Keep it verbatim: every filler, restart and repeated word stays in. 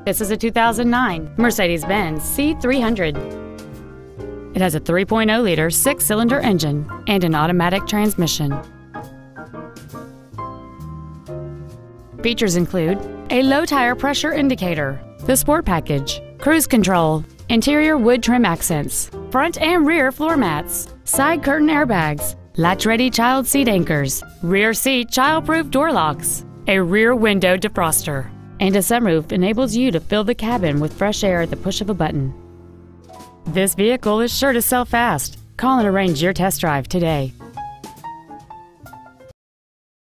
This is a two thousand nine Mercedes-Benz C three hundred. It has a three point oh liter six-cylinder engine and an automatic transmission. Features include a low tire pressure indicator, the Sport Package, cruise control, interior wood trim accents, front and rear floor mats, side curtain airbags, latch-ready child seat anchors, rear seat child-proof door locks, a rear window defroster, and a sunroof enables you to fill the cabin with fresh air at the push of a button. This vehicle is sure to sell fast. Call and arrange your test drive today.